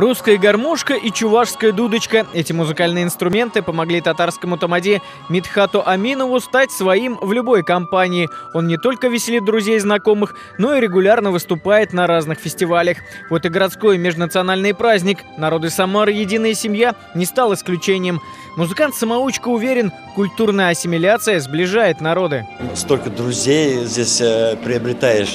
Русская гармошка и чувашская дудочка. Эти музыкальные инструменты помогли татарскому тамаде Мидхату Аминову стать своим в любой компании. Он не только веселит друзей и знакомых, но и регулярно выступает на разных фестивалях. Вот и городской межнациональный праздник «Народы Самары. Единая семья» не стал исключением. Музыкант-самоучка уверен, культурная ассимиляция сближает народы. Столько друзей здесь приобретаешь,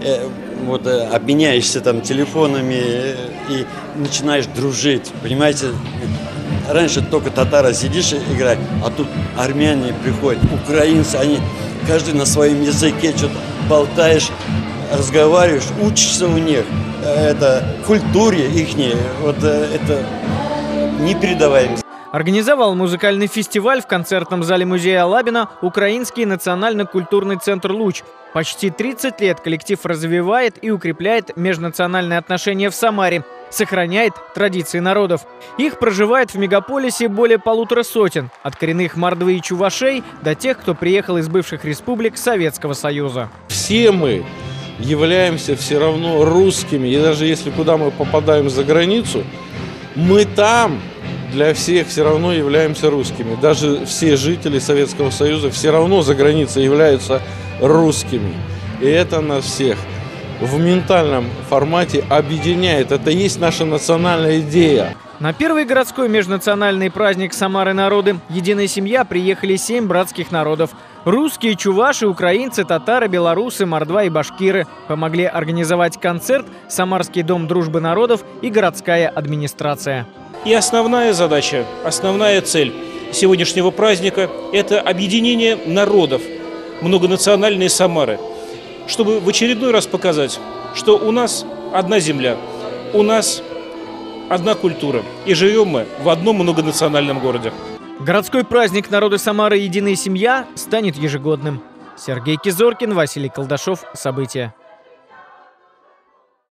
обменяешься там телефонами и начинаешь дружить, понимаете? Раньше только татары сидишь и играешь, а тут армяне приходят, украинцы, они каждый на своем языке что-то болтаешь, разговариваешь, учишься у них. Это культуре ихней, это непередаваемо. Организовал музыкальный фестиваль в концертном зале музея Алабина Украинский национально-культурный центр «Луч». Почти 30 лет коллектив развивает и укрепляет межнациональные отношения в Самаре, сохраняет традиции народов. Их проживает в мегаполисе более 150, от коренных мордвы и чувашей до тех, кто приехал из бывших республик Советского Союза. Все мы являемся все равно русскими, и даже если куда мы попадаем за границу, мы там для всех все равно являемся русскими. Даже все жители Советского Союза все равно за границей являются русскими. И это нас всех в ментальном формате объединяет. Это и есть наша национальная идея. На первый городской межнациональный праздник Самары народы «Единая семья» приехали 7 братских народов. Русские, чуваши, украинцы, татары, белорусы, мордва и башкиры. Помогли организовать концерт Самарский дом дружбы народов и городская администрация. И основная задача, основная цель сегодняшнего праздника – это объединение народов многонациональной Самары, чтобы в очередной раз показать, что у нас одна земля, у нас одна культура, и живем мы в одном многонациональном городе. Городской праздник «Народы Самары. Единая семья» станет ежегодным. Сергей Кизоркин, Василий Колдашов. События.